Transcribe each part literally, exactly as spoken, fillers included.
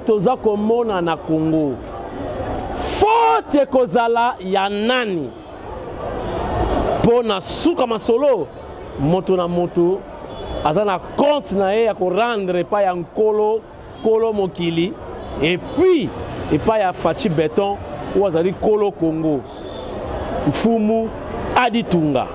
toza komona na Congo faute kozala ya nani pona suka masolo moto na moto aza na compte na ye ya ko rendre pa ya nkolo kolo mokili et puis et pas ya Faci Béton ou azali kolo Congo mfumu aditunga.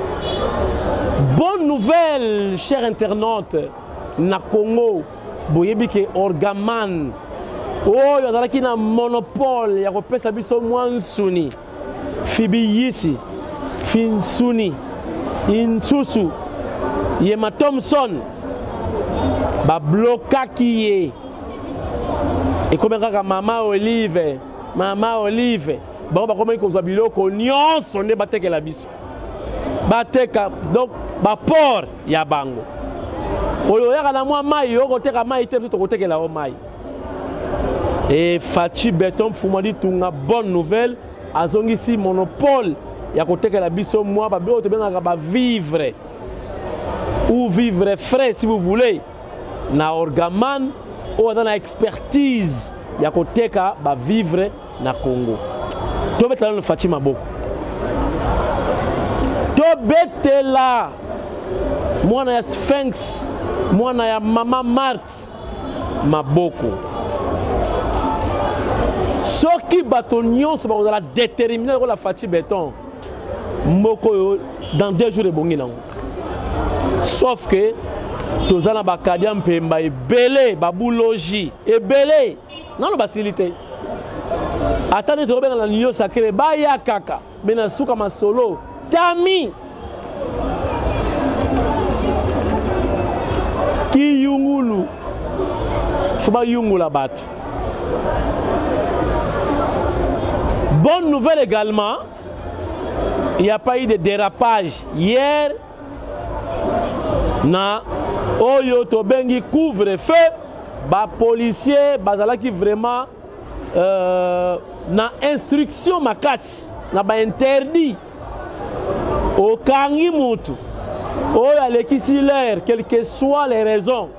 Bonne nouvelle, chers internautes, na Congo, boyebi ke Orgaman, oh, yazalaki na monopole, ya kopesa biso mwansuni, fibi yisi, finsuni, insusu, Yema Thompson, ba blokaki ye, et comme kaka Mama Olive, Mama Olive, ba ba comme ko zabiloko nyonso nde bateke la biso. Bateka donc ba port ya bango oyo yaka na mwa mai yo koteka mai te to kotekela o mai et Faci Béton fumadi tunga bonne nouvelle azongisi monopole ya kotekela biso mwa ba bio to benga ba vivre ou vivre frais si vous voulez na Orgaman ou dans la expertise ya koteka ba vivre na Congo to betala no Faci maboko Betela mwana ya Sphinx mwana ya Mama Marthe maboko soki bato nyonso bakozala déterminé ko la Faci Béton moko dans deux jours ebongi nango sauf que tozala bakadia mpemba ebele babulogi ebele nano basilité atane tobenga na union sacrée baya kaka mena suka masolo Tami Ki yungulu Foba yungula batu. Bonne nouvelle également, il n'y a pas eu de dérapage hier. Na Oyo Tobengi couvre-feu, ba policier, bazala qui vraiment euh, na instruction makasi, na ba interdit. Au kangi mutu, Oyo alekisi l'air, quelles que soient les raisons.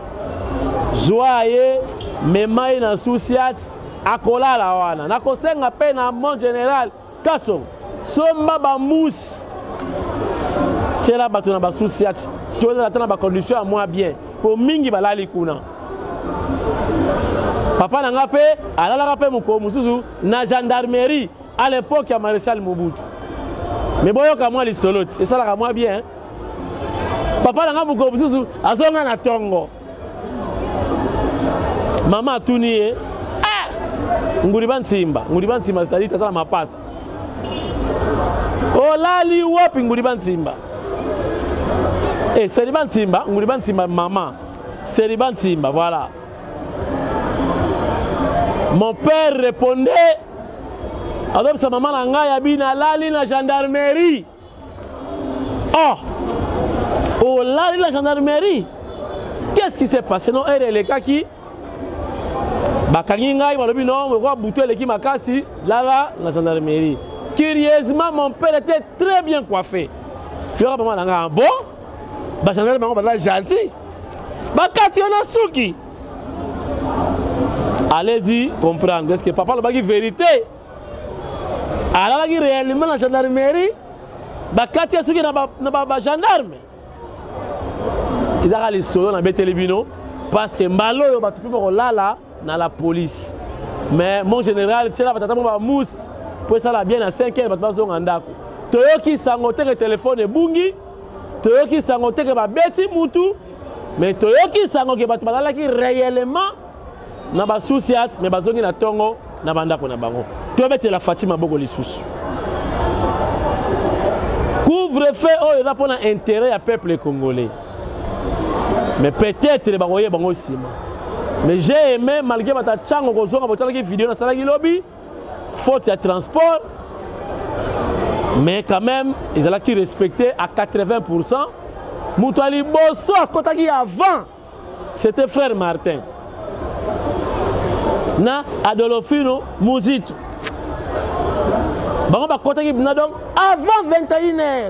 Joaye, memai na souciat, akola la wana. Na kosenga pe na mon général, kaso, somba ba mousse. Tchela batu na ba souciat. Tu as des conditions à moi bien. Pour mingi balali kuna. Papa n'a pas fait, alors la rappel mon mususu na gendarmerie à l'époque ya maréchal Mobutu. Mais boyo ka moi les solotes et ça la moi bien. Papa n'a pas mon mususu azonga na tongo. Maman tunié ah nguri bantimba, nguri bantimba c'est-à-dire tata ma passe. Oh lali wapi nguri bantimba. Et Seriban Timba, Ngouriban Timba, maman. Seriban Timba, voilà. Mon père répondait. Alors, sa maman a yabina lali la gendarmerie. Oh! Oh, lali la gendarmerie. Qu'est-ce qui s'est passé? Non, elle est le cas qui. Bakangi ngai, malobi non, me voit bouter l'équipe makasi, là la gendarmerie. Curieusement, mon père était très bien coiffé. Il y aura pas mal d'engrais. Bon? Bah gendarme bango bala gentil. Bah kati on a souki. Allez-y comprendre est-ce que papa le bagi vérité. Alors là qui réellement la gendarmerie bah kati souki na ba na ba gendarme. Ils a les solo na betelebino parce que mbalo yo ba tupi ko lala na la police. Mais mon général tela batata mo ba mousse pour ça la bien à cinq heures ba zo ngandako. Toyoki sangote le téléphone bungi. Toyoki sango teke ba beti mutu mais toyoki sango ke batu balala ki réellement na ba souciat mais bazongi na tongo na bandako na bango to bete la Fatima boko lisusu couvre-feu oyo na pona intérêt ya peuple congolais mais peut-être les bangoye bango sima mais j'ai aimé malgré bata chango kozonga botala ki vidéo na sala ki lobby faute ya transport. Mais quand même, ils ont été respectés à quatre-vingts pour cent. Moutouali Bosso, quand il avant, c'était frère Martin. Na Adolfino Mouzito. Donc, avant vingt et une heures.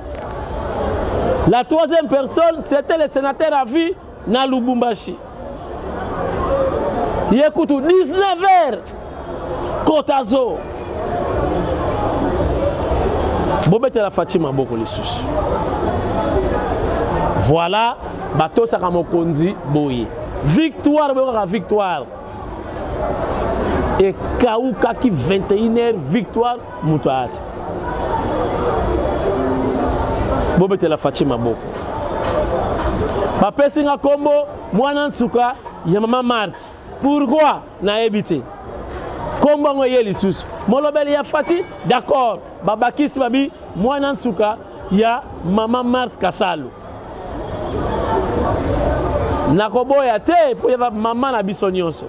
La troisième personne, c'était le sénateur à vie, na Lubumbashi. Écoute, dix-neuf heures. Kotazo. Bobete la Fatima Boko les sous. Voilà, bateau Sakamokonzi Boye. Victoire, victoire. Et Kaouka qui vingt et une heures, victoire, Moutouat. Bobete la Fatima Boko. Papa Singa Kombo, moi Nantsuka, Yamama Mart. Pourquoi n'a évité? Kombo ngoye les sous. Molobel ya Fati, d'accord. Babaki Sibabi, moi Nantsuka, ya Mama Mart Kasalo. Nakoboya te pour y avoir maman na bisonyoso.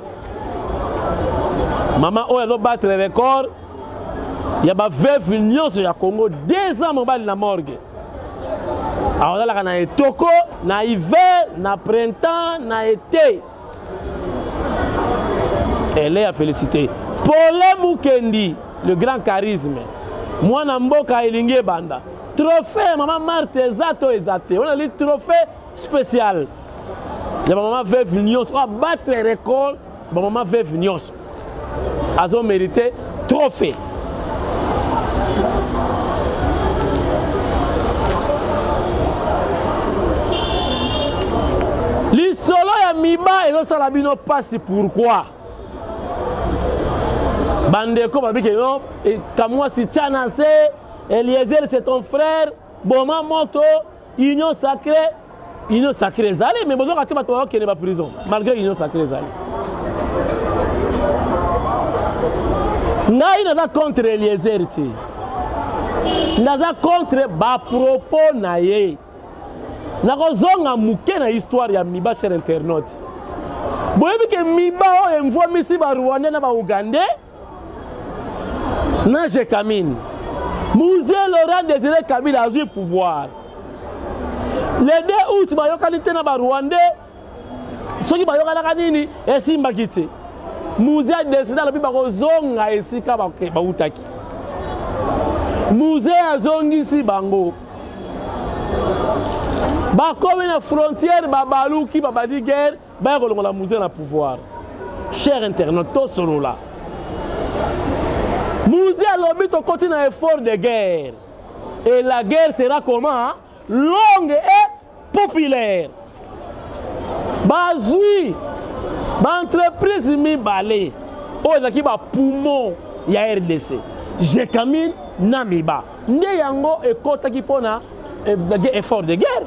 Maman o elle battre le record. Ya ba veuve nyonso ya Congo deux ans mobile na morgue. Alors là na etoko, na hiver, na printemps, na été. Elle est à féliciter. Paul Mukendi, le grand charisme. Moi na mboka elinge banda. Trophée maman Marthe Zato Ezate. On a le trophée spécial. La maman veuve Nyos, on va battre les records. La maman veuve Nyos. Elles ont mérité trophée. Les solos ya miba et les salabino passent pourquoi? Bandeko babike yo et kamwa si tchanase Eliezer c'est ton frère. Boma moto union sacrée. Union sacrée zali mais besoin que tu vas qu'il n'est pas prison malgré union sacrée zali. Naï n'a pas contre Eliezer ti. N'a pas contre ba propos naïe. N'a pas zonga mouké na histoire ya miba cher internaute. Boyebi que miba o envoie misi ba Rwanda na ba Ougandais. Nage Kamine. Mouzé Laurent Désiré Kabila a eu pouvoir. Le deux août, il y a qualité na Rwanda. Ceux qui bayoka la kanini et simba kiti. Mouzé a décidé de ba zonga esika ba ba utaki. Mouzé a zongi si bango. Ba comme une frontière ba baluki ba badi guerre, ba ko la mouzé na pouvoir. Cher internaute, tout solo là. Mouzé a lobby to continue un effort de guerre. Et la guerre sera comment? Hein? Longue et populaire. Bazui, ba entreprise mi balé. O ezaki ba poumon ya R D C. Jekamine Namiba. Nde yango ekota ki pona effort de guerre.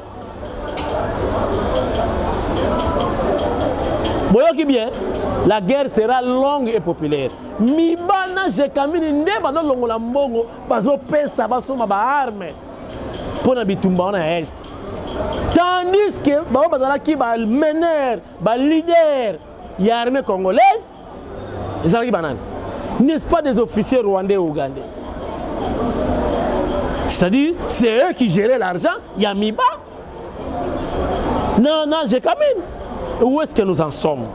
Boyoki bien, la guerre sera longue et populaire. Mibana Jekamine nde ba longo la mbongo bazo pesa basoma ba arme. Pour na bitumba na est. Tandis que ba bazala ki ba meneur, ba leader ya armée congolaise, ezalaki banane. N'est-ce pas des officiers rwandais et ougandais? C'est-à-dire, c'est eux qui géraient l'argent, Yamiba. Non, non, Jekamine. Où est-ce que nous en sommes?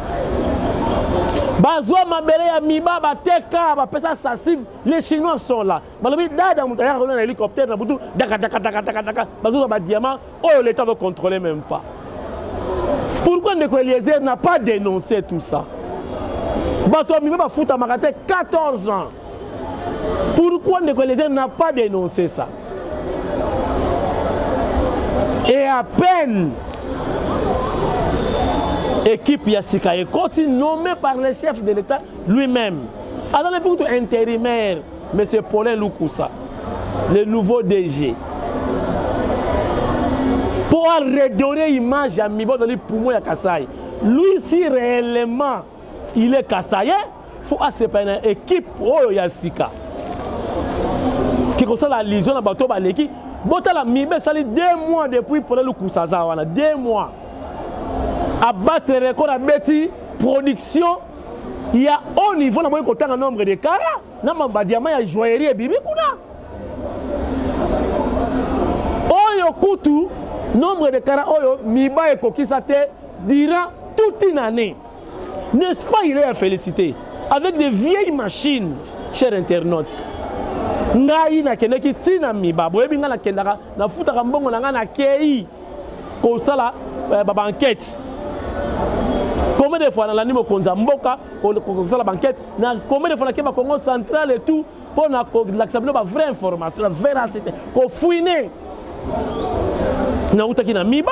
Bazwa mabere ya miba bateka ba pesa sasim les Chinois sont là. Balobi dada mutaya un hélicoptère na butu daka daka daka daka daka bazwa ba diamant oh l'état ne contrôler même pas. Pourquoi Ndeko Eliezer n'a pas dénoncé tout ça? Bato miba ba futa makate quatorze ans. Pourquoi Ndeko Eliezer n'a pas dénoncé ça? Et à peine équipe Yassika Ekoti nommée par le chef de l'État lui-même. Alors le but intérimaire, M. Paulin Loukoussa, le nouveau D G, pour redonner l'image à Mibo dans les poumons de Kassai. Lui, si réellement il est Kassaïen, il faut accepter une équipe oh, Yassika. Qui concerne la légion de Bato Baleki. Botala Mibe sali deux mois depuis Paulin Loukoussa, deux mois. À battre le record à Betty, production, il y a au niveau de nombre de carats. Il y a des joaillerie et bibi. Oyo kutu, nombre de carats, oyo, miba et kokisate, dira toute une année. N'est-ce pas, il est à féliciter. Avec des vieilles machines, chers internautes. Ngai na keneki tina miba, boyebi nga na kendaka, na futaka mbongo na nga na kei, kosala, baba enquête. Comment combien de fois dans l'année au Konzamboka, au la banquette, combien de fois dans le Congo central et tout, pour l'accepter la vraie information, la véracité, qu'on fouine. Na utaki na miba.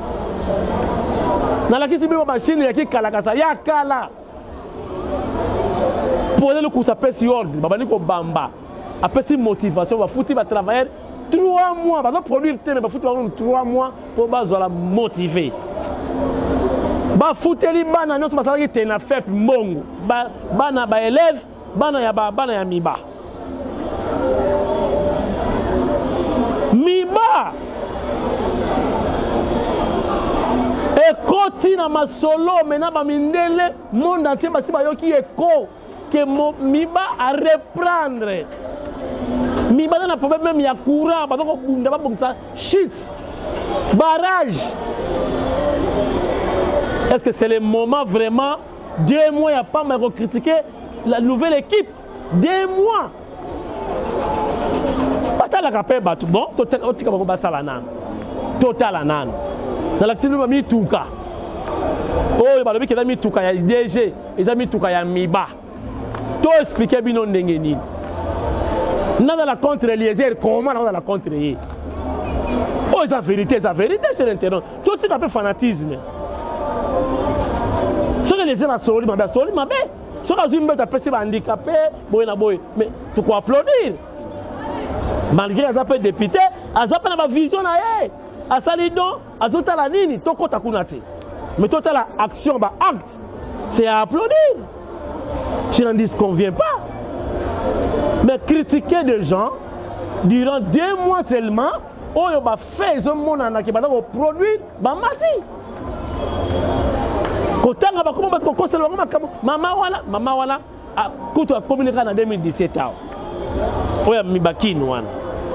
Na la kisi biba machine ya ki kala kasa ya kala. Pour le coup ça pèse ordre, babani ko bamba. Après si motivation va foutre va travailler trois mois, va produire thème va foutre trois mois pour bazo la motiver. Ba fouteli bana nyonso basala ki tena fait mbongo. Ba bana ba élève, bana ya ba bana ya miba. Miba. Et koti na masolo mena ba mindele monde entier basi ba yoki eko que miba à reprendre. Miba na problème même ya courant ba donc bunda ba bongisa shit. Barrage. Est-ce que c'est le moment vraiment deux mois il n'y a pas mal critiquer la nouvelle équipe deux mois. Pas la capé batu bon total otika ba ba sala nan. Total anan. Dans l'activité de Mituka. Oh, il va dire qu'il y a Mituka, il y a D G, il y a Mituka, il y a Miba. Tout expliquer bien non n'engeni. Dans la contre Eliezer, comment dans la contre Eliezer? Oh, c'est la vérité, c'est la vérité c'est l'internet. Tout type de fanatisme. Ce que les gens ont soli, ma belle, soli, ma belle. Ce que les gens ont appelé handicapé, boy na boy. Mais tu peux applaudir. Malgré les appels députés, ils appellent ma vision na yé. A salidon, a tout à la nini, toko takunati. Mais tout à la action, bah acte, c'est à applaudir. Je n'en disconviens pas. Mais critiquer des gens durant deux mois seulement, oh yo bah fait ce monde en a qui va produire, bah mati. Quand on va comment battre conseil le maman wala, maman wala, a coutu a communiqué en deux mille dix-sept ans. Oh ya mi bakine wana.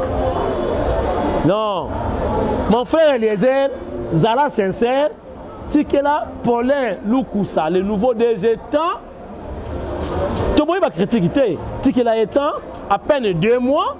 Non. Mon frère Eliezer, Zala sincère, Tikela, Paulin Lukusa, le nouveau D G temps, tout le monde va critiquer. Tikela étant à peine deux mois,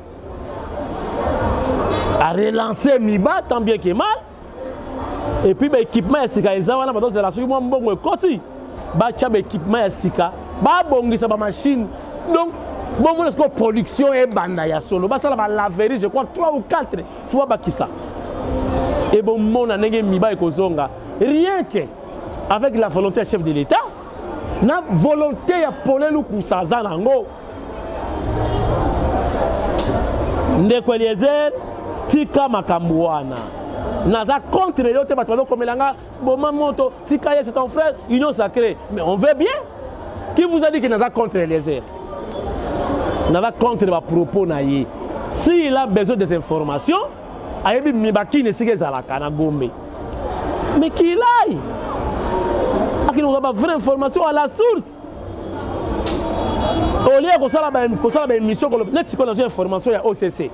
à relancer Miba, tant bien que mal. Et puis l'équipement est Sika, ils ont c'est la suite, moi, bon, côté, bah, tu as l'équipement est Sika, bah, bon, c'est ma machine. Donc, bon, mon production est bandaya solo, bah, ça va laver, je crois, trois ou quatre, il faut voir qui ça. Et bon, mon anenge miba et kozonga. Rien que avec la volonté du chef de l'État, la volonté de Paulin Lukusa Zanango. Ndeko Eliezer, tika makambuana. Naza contre les autres, comme l'anga, bon mamoto, tika c'est ton frère, union sacrée. Mais on veut bien. Qui vous a dit que Naza contre Eliezer? Naza contre les propos naïe. S'il a besoin des informations, ayebi mibaki ne sike zalaka na Gombe. Mais qu'il aille. Aki nous a vraie information à la source. Au lieu que ça la que ça la émission que net qu'on a une information à O C C.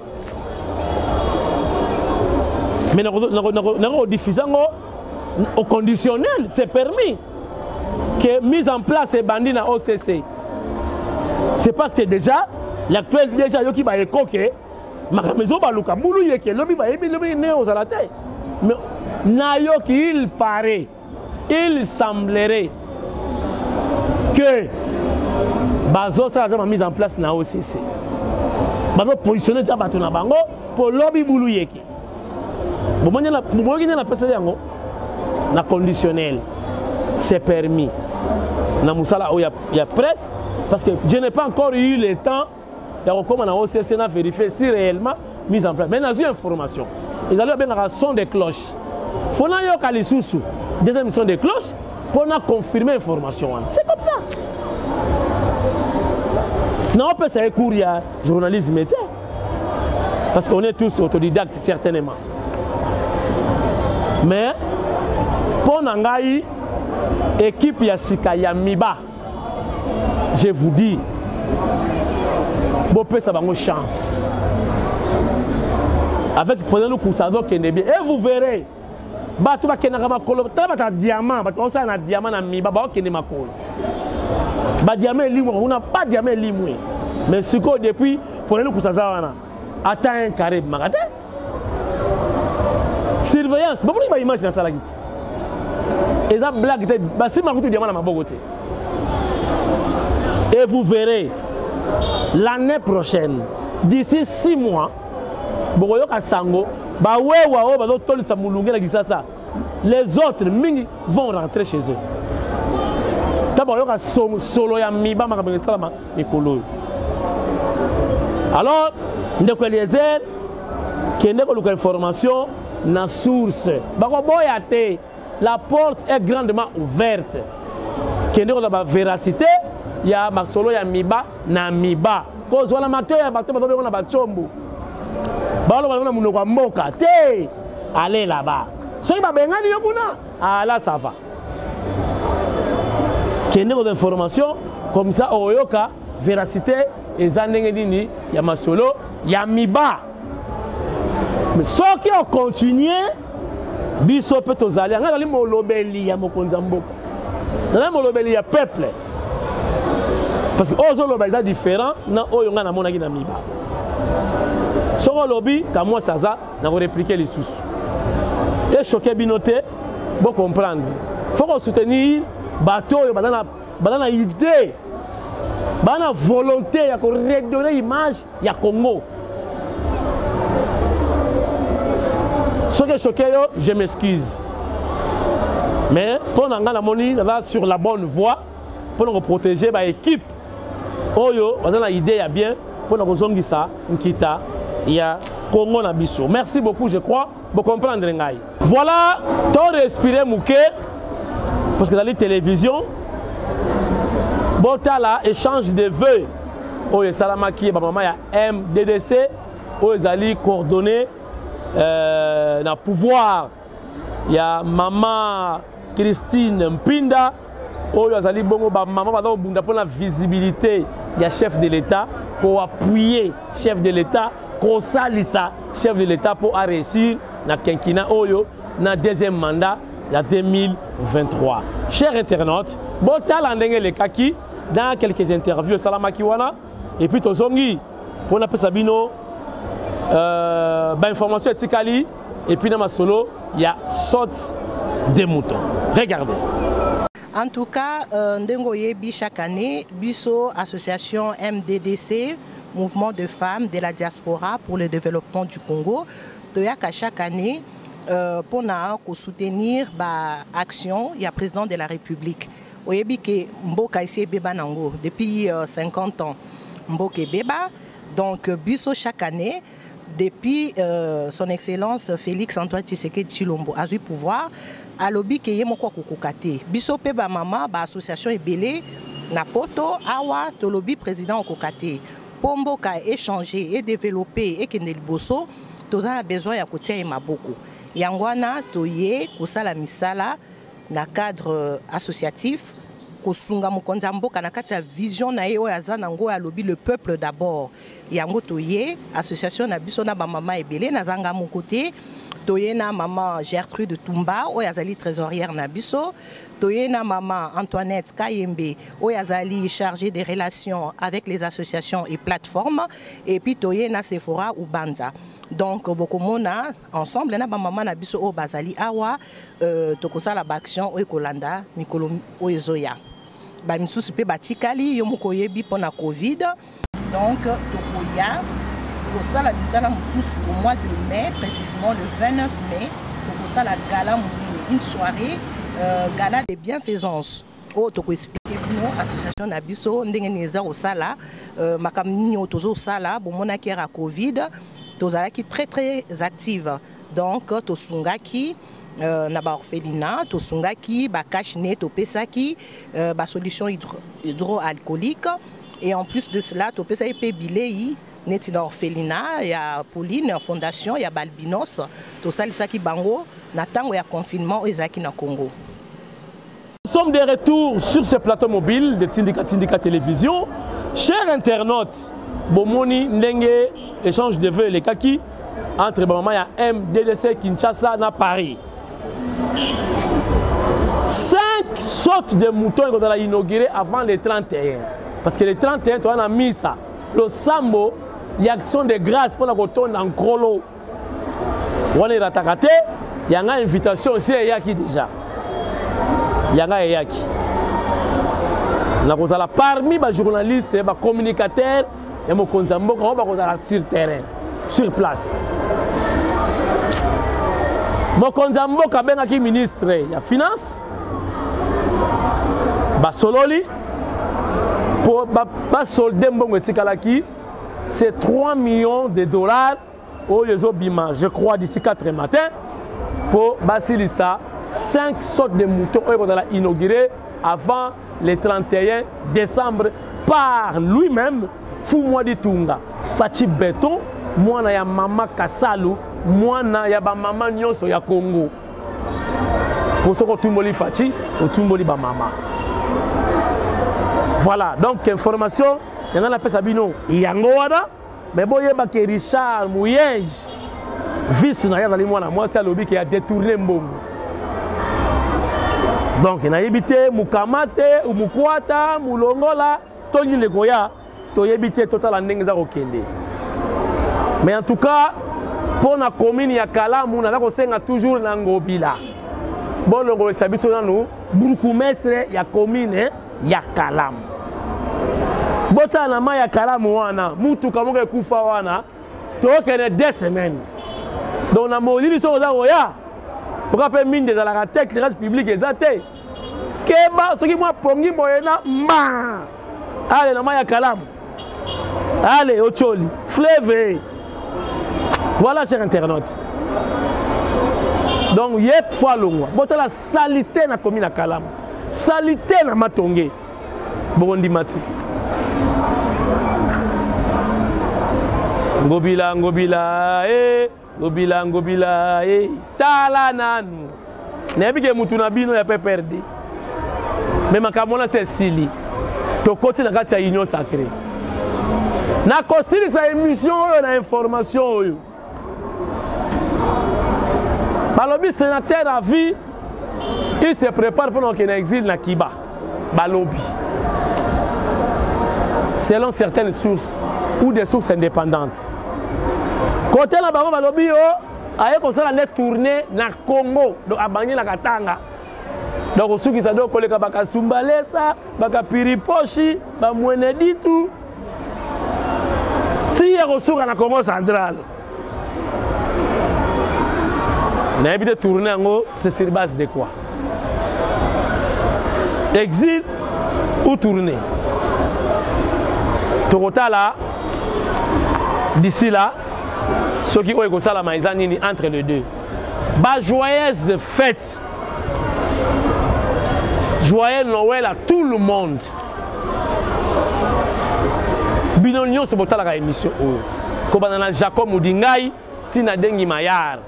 Mais nous diffusons au conditionnel, c'est permis. Que mise en place ces bandits à O C C. C'est parce que déjà l'actuel déjà yoki ba ekoke maison baluka boulou yeke lobi ba yebi lobi né aux alaté mais nayo qu'il paraît il semblerait que bazo ça a mis en place na O C C bazo positionner déjà bato na bango pour lobi boulou yeke bon moi na moi na pesa yango na conditionnel c'est permis na musala o ya ya presse parce que je n'ai pas encore eu le temps de comment on a O C C a vérifié si réellement mise en place. Mais dans une information, ils allaient bien à son des cloches. Il faut que les sous deuxième son des cloches pour confirmer l'information. C'est comme ça. Non, on peut savoir qu'il y a journalisme parce qu'on est tous autodidactes certainement. Mais pour Nangaï, équipe Yassika Yamiba, je vous dis, Bopé ça va une chance. Avec prenez le Koussazo qui est bien. Et vous verrez, bah tu vas qu'il y a un diamant, bah tu vas un diamant à mi, bah qui est ma colle. Bah diamant limou, on n'a pas diamant limou. Mais ce que depuis prenez le Koussazo atteint un carré de magasin. Surveillance, bah pourquoi il imagine ça la guide? Et ça blague tête basi makutu diamant na maboko te. Et vous verrez l'année prochaine, d'ici six mois, bokoyoka sango ba wewa o ba do tolisa mulunge na kisasa. Les autres mingi vont rentrer chez eux. D'abord yoka solo ya miba makabenge salama mikolo. Alors, ndeko Eliezer kende ko luka information na source. Bako boya te. La porte est grandement ouverte. Kende ko la véracité ya masolo ya miba na miba. Cause wala mato ya bato ba do na ba chombo. Balo ba na munoko mboka te. Allez là-bas. Soki ba bengani yo kuna. Ah là ça va. Kende ko information comme ça oyoka véracité ezandenge nini ya masolo ya miba. Mais ceux qui ont continué biso pe tozali anga dali molobeli ya mokonza mboka. Na molobeli ya peuple. Parce que ozo loba est différent na oyo nga na mona ki na miba. Soko lobi ka moi saza na ko répliquer les sous. Et choqué binoté, bon comprendre. Faut soutenir bateau yo badana badana idée. Badana volonté ya ko redonner image ya Congo. Ce qui est choqué, je m'excuse. Mais pour nous, sur la bonne voie, pour nous protéger l'équipe. Oyo, on a l'idée bien pour nous zongi ça, nkita, il y a Congo na biso. Merci beaucoup, je crois, pour comprendre ngai. Voilà, ton respirer mouké parce que dans la télévision, botala échange de vœux. Oyo salamaki ba maman ya M D D C, oyo zali coordonné euh, na pouvoir. Il y a maman Christine Mpinda, oyo azali bongo ba maman ba bunda pour la visibilité. Il y a chef de l'État pour appuyer chef de l'État, consalisa chef de l'État pour réussir na quinquennat oyo na deuxième mandat la deux mille vingt-trois. Chers internautes, bon talent le kaki dans quelques interviews salamaki wana et puis tozongi pour na pesabino euh ba information etikali et puis dans ma solo il y a saute des moutons. Regardez. En tout cas, euh, Ndengo Yebi chaque année, Bisso Association M D D C, Mouvement de femmes de la diaspora pour le développement du Congo, Toyaka chaque année euh, pour soutenir l'action, il y a président de la République. Oyebi ke Mboka ici Beba Nango depuis euh, cinquante ans. Mboka Beba, donc Bisso chaque année, depuis euh, son Excellence Félix Antoine Tshisekedi Tshilombo a eu pouvoir. À lobby qui est mon quoi kokate biso pe ba mama ba association ebele na poto awa to lobby président kokate pombo ka échanger et développer et kende liboso toza besoin ya kotia e maboko yangwana toye kosala misala na cadre associatif kosunga mokonza mboka na kati ya vision na ye oyo aza nango ya lobby le peuple d'abord yango toye association na biso na ba mama ebele na zanga mon côté. Toyena maman Gertrude Tumba, oyazali trésorière Nabiso. Toyena maman Antoinette Kayembe, oyazali chargée des relations avec les associations et plateformes. Et puis Toyena Sephora Ubanza. Donc bokomona ensemble na ba maman Nabiso o bazali awa euh tokosa la action o Kolanda Mikolo Oezoya. Ba misusu pe batikali yo mokoyebi pona Covid. Donc tokoya au la misala mususu au mois de mai, précisément le vingt-neuf mai, au la gala une soirée euh, gala de bienfaisance. Oh, tu peux expliquer nous association Nabiso ndengeneza au sala makamni otozo sala bon monaki à Covid, tozala qui très très active. Donc to sungaki euh, na ba orphelinat, to sungaki ba cache-nez, to pesaki euh, ba solution hydro hydroalcoolique et en plus de cela to pesaki pe bilei neti na orphelinat, il y a Pauline, en fondation, il y a Balbinos, tout ça, qui bango, natango ya confinement, ezaki na Congo. Nous sommes de retour sur ce plateau mobile de Tindika Tindika Télévision. Chers internautes, Bomoni, Ndenge, échange de vœux, les kaki, entre Bamaya M D D C Kinshasa na Paris. Cinq sortes de moutons qu'on a inauguré avant les trente et un. Parce que les trente et un, on a mis ça. Le sambo, il y a action de grâce pour la retourne en crolo. On est ratakate, il y a une invitation aussi, il y a qui déjà. yanga eyaki nakozala parmi ba journalistes ba communicateurs et mokonzi ya mboka oyo bakozala sur terrain sur place. Mokonzi ya mboka abengaki ministre ya finance basololi pour basolde mbongo etikalaki c'est trois millions de dollars au Bima, je crois d'ici quatre matins pour basilisa cinq sortes de moutons on va inaugurer avant le trente et un décembre par lui-même Fumwa Ditunga Fachi Beton mwana ya mama Kasalu mwana ya ba mama nyonso ya Congo pour ce que tout le monde Fachi ou tout le monde ba mama. Voilà donc information il y a la pesa bino yango wana mais boye ba ke Richard Mouyenge vice na ya mwana moi c'est lobby qui a détourné mbongo. Donc na yebite mukamate ou mukwata mulongola tongi lekoya to yebite total ndenge za kokende. Mais en tout cas pour la commune ya Kalamu na ko senga toujours na ngobila. Bon longo sabiso nanu burkumestre ya commune ya Kalamu. Bota na ma ya Kalamu wana mutu kamoke kufa wana to kene deux semaines. Donc na molili so za oya pour appeler mine de la tête les publics exacté. Keba ce qui moi pongi moyena ma. Allez na ma ya Kalamu. Allez ocholi fleuve. Voilà chers internautes. Donc yep fois longwa. Bota la salité na commune na Kalamu. Salité na Matonge. Bondi mati. Ngobila ngobila eh ngobila ngobila eh tala nanu. Nebike mutu na bino ya pe perdre. Mais makamona c'est sili. To koti na kati ya union sacrée. Na kosili sa émission oyo na information oyo. Balobi sénateur à vie, il se prépare pour qu'on exil na Kiba. Balobi. Selon certaines sources ou des sources indépendantes. Côté la baba balobi oh, aye ko sala net tourner na Congo, donc abangi na Katanga. Donc ceux qui ça doit koleka baka Sumbalesa, baka Piriposhi, ba Mweneditu. Ti ko suka na Congo central. Na évité tourner en c'est sur base de quoi? Exil ou tourner? Total là, d'ici là, ceux qui ont écouté la maïzanini entre les deux. Bah, joyeuse fête. Joyeux Noël à tout le monde. Binonio se bota la émission. Comme dans Jacob Moudingai, Tina Dengi Mayar.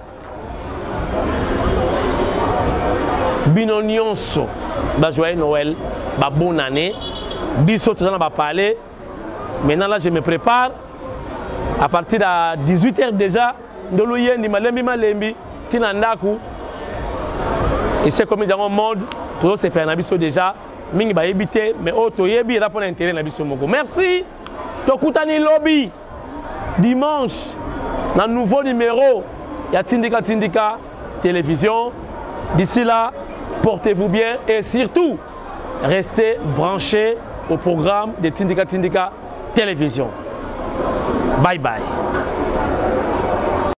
Binonio so. Bah, joyeux Noël. Bah, bonne année. Biso, tout le monde va parler. Maintenant là je me prépare à partir de dix-huit heures déjà ndolo yendi malembi malembi tina ndaku et c'est comme dans le monde tout se fait na biso déjà mingi ba yebité mais auto yebi rapport intérêt na biso moko. Merci tokutani lobby dimanche dans nouveau numéro ya Tindika Tindika télévision. D'ici là portez-vous bien et surtout restez branchés au programme de Tindika Tindika télévision. Bye bye.